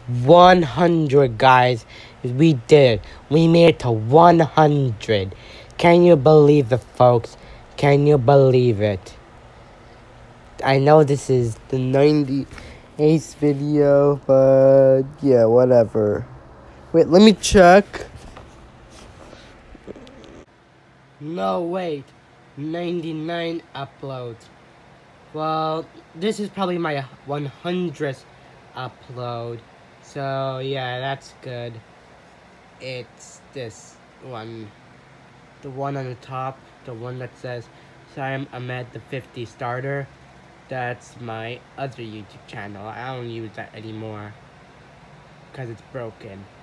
100, guys. We did. We made it to 100. Can you believe it, folks? Can you believe it? I know this is the 98th video, but yeah, whatever. Wait, let me check. No, wait. 99 uploads. Well, this is probably my 100th upload. So, yeah, that's good. It's this one. The one on the top. The one that says, Sam Ahmed the 50 starter. That's my other YouTube channel. I don't use that anymore. Because it's broken.